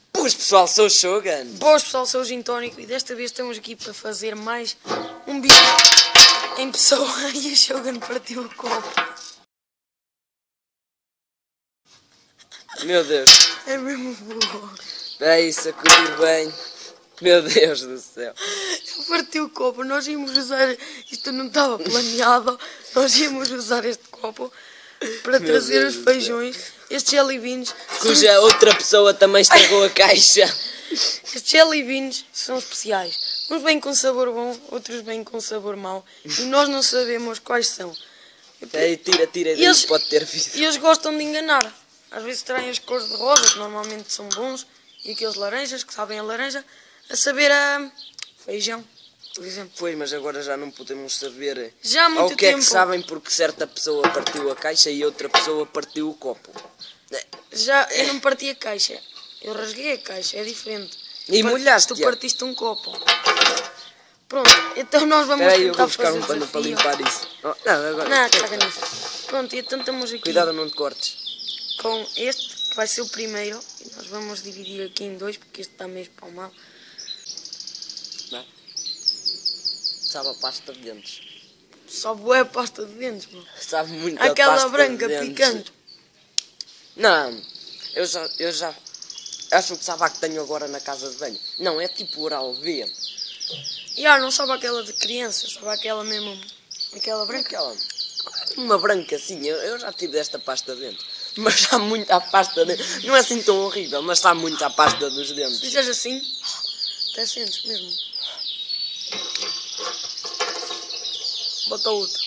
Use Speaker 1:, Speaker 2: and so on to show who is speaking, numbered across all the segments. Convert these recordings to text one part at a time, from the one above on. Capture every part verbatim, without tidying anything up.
Speaker 1: Pois pessoal, sou o Shogun.
Speaker 2: Boas pessoal, sou o Gin Tónico e desta vez estamos aqui para fazer mais um vídeo em pessoa e o Shogun partiu o copo.
Speaker 1: Meu Deus.
Speaker 2: É mesmo burro.
Speaker 1: Espera aí, sacudir bem. Meu Deus do céu.
Speaker 2: Partiu o copo, nós íamos usar, isto não estava planeado, nós íamos usar este copo para
Speaker 1: Meu
Speaker 2: trazer
Speaker 1: Deus
Speaker 2: os
Speaker 1: do
Speaker 2: feijões, estes jelly beans.
Speaker 1: Cuja outra pessoa também estragou a caixa.
Speaker 2: Estes jelly beans são especiais. Uns vêm com sabor bom, outros vêm com sabor mau. E nós não sabemos quais são.
Speaker 1: Espera aí, tira, tira, daí
Speaker 2: eles,
Speaker 1: pode ter visto.
Speaker 2: E eles gostam de enganar. Às vezes traem as cores de rosa, que normalmente são bons, e aqueles laranjas, que sabem a laranja, a saber a feijão, por exemplo.
Speaker 1: Pois, mas agora já não podemos saber
Speaker 2: Já há muito
Speaker 1: ao que é
Speaker 2: tempo.
Speaker 1: que sabem porque certa pessoa partiu a caixa e outra pessoa partiu o copo.
Speaker 2: Já, eu não parti a caixa. Eu rasguei a caixa, é diferente.
Speaker 1: E
Speaker 2: Par-
Speaker 1: molhaste-a.
Speaker 2: Tu partiste um copo. Pronto, então nós vamos
Speaker 1: Espera aí, eu
Speaker 2: tentar
Speaker 1: vou buscar
Speaker 2: fazer
Speaker 1: um pano para
Speaker 2: desafio.
Speaker 1: limpar isso. Oh, não, agora.
Speaker 2: Não, caga nisso. Pronto, e então estamos aqui
Speaker 1: Cuidado, não te cortes.
Speaker 2: com este, que vai ser o primeiro. E nós vamos dividir aqui em dois, porque este está meio espalmado.
Speaker 1: Não. Sabe a pasta de dentes.
Speaker 2: Só boa pasta de dentes, mano.
Speaker 1: Sabe muito a
Speaker 2: Aquela
Speaker 1: pasta
Speaker 2: branca,
Speaker 1: de dentes.
Speaker 2: picante.
Speaker 1: Não, eu já, eu já acho que sabe a que tenho agora na casa de banho. Não, é tipo Oral B.
Speaker 2: E ah, não sabe aquela de criança, sabe aquela mesmo, aquela branca.
Speaker 1: Aquela, uma branca assim, eu, eu já tive desta pasta de dentes. Mas sabe muito à pasta de dentes. Não é assim tão horrível, mas sabe muito à pasta dos
Speaker 2: Se
Speaker 1: dentes.
Speaker 2: fizeres assim, até sentes mesmo. Bota outro.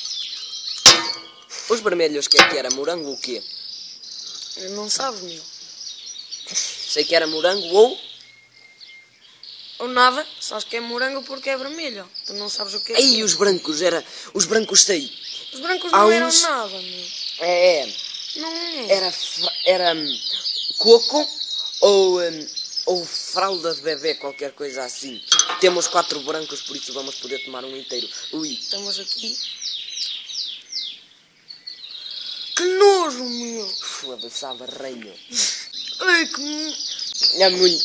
Speaker 1: Os vermelhos, que é que era? Morango ou o quê?
Speaker 2: Não sabes, meu.
Speaker 1: Sei que era morango ou...
Speaker 2: Ou nada, sabes que é morango porque é vermelho. Tu não sabes o que é.
Speaker 1: Aí
Speaker 2: que é.
Speaker 1: os brancos, era... Os brancos sei.
Speaker 2: Os brancos
Speaker 1: há
Speaker 2: não eram
Speaker 1: uns-
Speaker 2: nada, meu.
Speaker 1: É, é.
Speaker 2: Não é.
Speaker 1: Era, fra- era hum, coco ou, hum, ou fralda de bebê, qualquer coisa assim. Temos quatro brancos, por isso vamos poder tomar um inteiro. Ui,
Speaker 2: Estamos aqui. Que nojo, meu.
Speaker 1: foda-se, sabe arranho.
Speaker 2: Ai, que... no-
Speaker 1: É muito...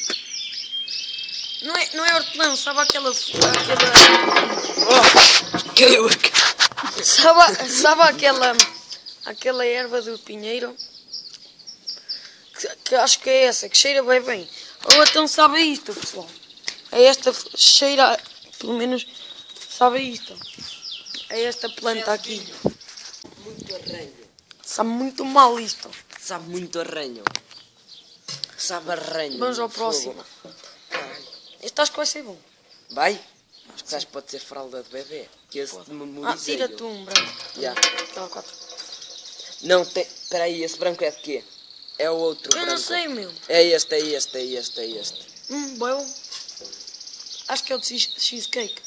Speaker 2: Não é, não é hortelã, sabe aquela... aquela...
Speaker 1: Oh, caiu a...
Speaker 2: Sabe, sabe aquela... Aquela erva do pinheiro? Que, que acho que é essa, que cheira bem bem. Ou então sabe isto, pessoal. É esta cheira... Pelo menos sabe isto. É esta planta aqui.
Speaker 1: Muito arranho.
Speaker 2: Sabe muito mal isto.
Speaker 1: Sabe muito arranho. Sabe arranho.
Speaker 2: Vamos ao
Speaker 1: fogo.
Speaker 2: próximo. Este acho que vai ser bom.
Speaker 1: Vai? Acho que sabes que pode ser fralda de bebê. Que esse
Speaker 2: Ah,
Speaker 1: memorizei.
Speaker 2: tira-te um branco.
Speaker 1: Já.
Speaker 2: Aquela quatro.
Speaker 1: Não, tem... Peraí, esse branco é de quê? É o outro
Speaker 2: Eu
Speaker 1: branco.
Speaker 2: não sei, meu.
Speaker 1: É este, é este, é este, é este.
Speaker 2: Hum, bom. Acho que é o de cheese- cheesecake.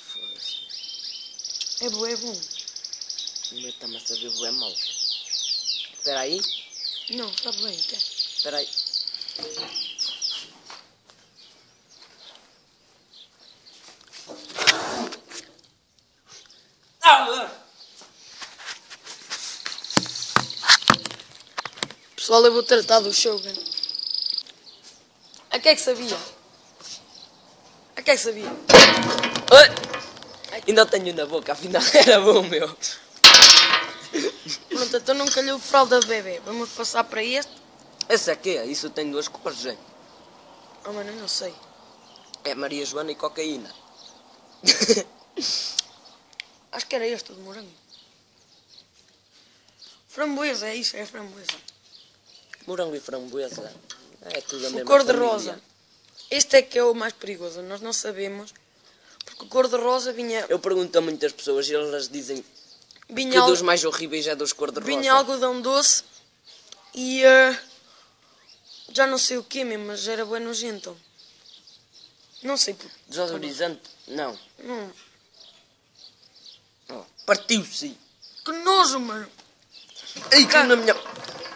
Speaker 2: É bom, é bom.
Speaker 1: O meu está-me a saber bué mal. Espera aí,
Speaker 2: Não, está bem, até.
Speaker 1: espera aí.
Speaker 2: Pessoal, eu vou tratar do Shogun. A que é que sabia? A que é que sabia?
Speaker 1: Ai, ainda tenho na boca, afinal era bom, meu.
Speaker 2: Pronto, então não calhou fralda de bebê. Vamos passar para este.
Speaker 1: Esse aqui é, isso tem duas cores, hein?
Speaker 2: Oh, mano, eu não sei.
Speaker 1: É Maria Joana e cocaína.
Speaker 2: Acho que era este, o de morango. Framboesa, é isso, é framboesa.
Speaker 1: Morango e framboesa. É tudo a
Speaker 2: O
Speaker 1: mesma
Speaker 2: cor-de-rosa.
Speaker 1: família.
Speaker 2: Este é que é o mais perigoso. Nós não sabemos. Porque o cor-de-rosa vinha...
Speaker 1: Eu pergunto a muitas pessoas e elas dizem que
Speaker 2: Vinha, al-
Speaker 1: dos mais horríveis é dos cor-de-rosa.
Speaker 2: vinha algodão doce e... eh, já não sei o que mesmo, mas era bem nojento. Não sei por...
Speaker 1: Desodorizante? Não.
Speaker 2: Não.
Speaker 1: Oh, partiu-se.
Speaker 2: Que nojo, mano.
Speaker 1: Ei, que na minha...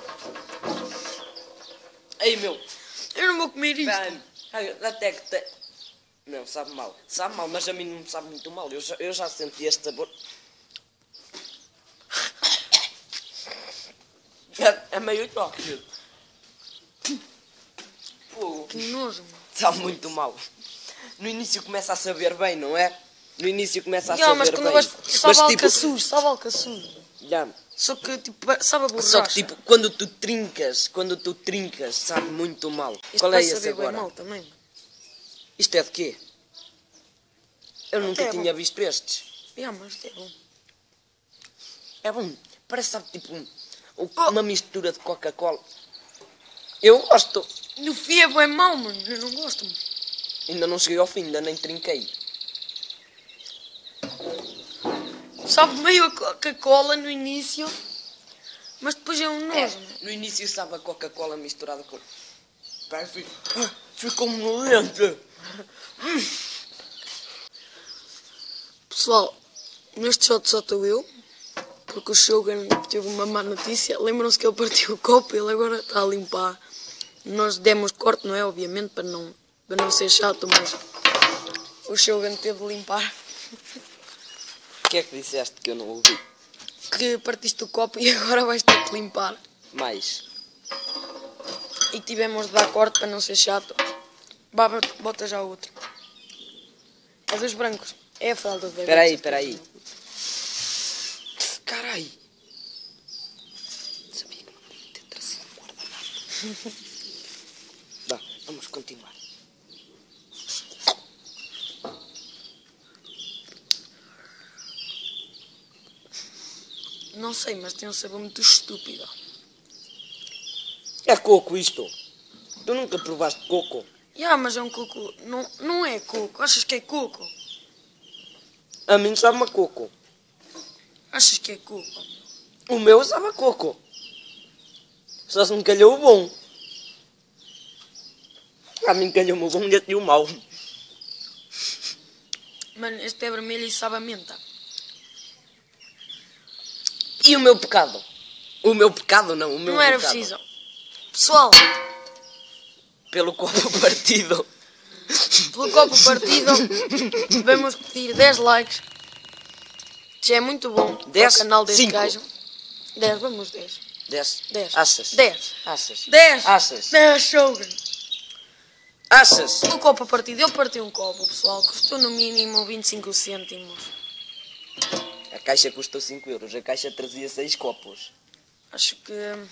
Speaker 1: Ei, meu.
Speaker 2: Eu não vou comer isto.
Speaker 1: Espera-me. Até que te... Não, sabe mal. Sabe mal, mas a mim não me sabe muito mal. Eu já, eu já senti este sabor. É, é meio tóxico.
Speaker 2: que nojo, mano.
Speaker 1: Sabe muito mal. No início começa a saber bem, não é? No início começa a
Speaker 2: Já,
Speaker 1: saber
Speaker 2: mas quando
Speaker 1: bem.
Speaker 2: vais... Sabe
Speaker 1: Mas, tipo,
Speaker 2: alcaçuz, sabe alcaçuz.
Speaker 1: já,
Speaker 2: Só que, tipo, sabe a borracha.
Speaker 1: só que tipo, quando tu trincas, quando tu trincas, sabe muito mal.
Speaker 2: Isto
Speaker 1: Qual é
Speaker 2: vai
Speaker 1: esse
Speaker 2: saber bem
Speaker 1: agora?
Speaker 2: mal também, mano.
Speaker 1: Isto é de quê? Eu nunca
Speaker 2: é
Speaker 1: tinha
Speaker 2: bom.
Speaker 1: visto estes.
Speaker 2: Já, mas isto é bom.
Speaker 1: É bom. Parece, sabe, tipo, um- um-
Speaker 2: Oh.
Speaker 1: uma mistura de Coca-Cola. Eu gosto.
Speaker 2: No fim é bem mau, mano. Eu não gosto, mano.
Speaker 1: Ainda não cheguei ao fim, ainda nem trinquei.
Speaker 2: Sabe meio a Coca-Cola no início, mas depois é um
Speaker 1: É,
Speaker 2: nojo, mano.
Speaker 1: no início sabe a Coca-Cola misturada com... Parece... Ah, ficou-me lento.
Speaker 2: Pessoal, neste shot só estou eu, porque o Shogun teve uma má notícia. Lembram-se que ele partiu o copo e ele agora está a limpar. Nós demos corte, não é? Obviamente, para não, para não ser chato, mas o Shogun teve de limpar.
Speaker 1: O que é que disseste que eu não ouvi?
Speaker 2: Que partiste o copo e agora vais ter que limpar.
Speaker 1: Mais.
Speaker 2: E tivemos de dar corte para não ser chato. Vá, bota já o outro. É dos brancos. É a fralda do bebê.
Speaker 1: Espera aí, espera aí. Carai. Sabia que não podia ter trazido um guardanapo. Vá, vamos continuar.
Speaker 2: Não sei, mas tem um sabor muito estúpido.
Speaker 1: É coco isto. Tu nunca provaste coco?
Speaker 2: Já, mas é um coco. Não, não é coco. Achas que é coco?
Speaker 1: A mim sabe a coco.
Speaker 2: Achas que é coco?
Speaker 1: O meu sabe a coco. Só se me calhou o bom. A mim calhou-me o bom e o mau.
Speaker 2: Mano, este é vermelho e sabe a menta.
Speaker 1: E o meu pecado? O meu pecado não, o meu
Speaker 2: Não era
Speaker 1: pecado.
Speaker 2: preciso. Pessoal,
Speaker 1: Pelo copo partido.
Speaker 2: pelo copo partido, vamos pedir dez likes. Já é muito bom
Speaker 1: dez?
Speaker 2: para o canal deste
Speaker 1: cinco.
Speaker 2: gajo. dez, vamos dez.
Speaker 1: dez.
Speaker 2: dez.
Speaker 1: Achas?
Speaker 2: dez.
Speaker 1: Achas?
Speaker 2: dez.
Speaker 1: Achas?
Speaker 2: dez, Shogun.
Speaker 1: Achas?
Speaker 2: O copo partido, eu parti um copo, pessoal. Custou no mínimo vinte e cinco cêntimos.
Speaker 1: A caixa custou cinco euros. A caixa trazia seis copos.
Speaker 2: Acho que...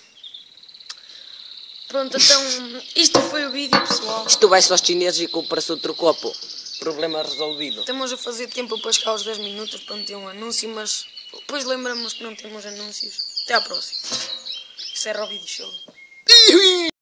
Speaker 2: Pronto, então, isto foi o vídeo, pessoal.
Speaker 1: Isto vai-se aos chineses e compra-se outro copo. Problema resolvido.
Speaker 2: Estamos a fazer tempo para chegar aos dez minutos para meter um anúncio, mas depois lembramos que não temos anúncios. Até à próxima. Isso é Robbie de Show.